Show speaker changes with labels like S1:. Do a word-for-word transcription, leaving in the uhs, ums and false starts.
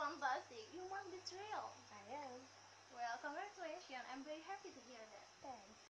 S1: fantastic. You must be thrilled.
S2: I am.
S1: Well, congratulations. I'm very happy to hear that.
S2: Thanks.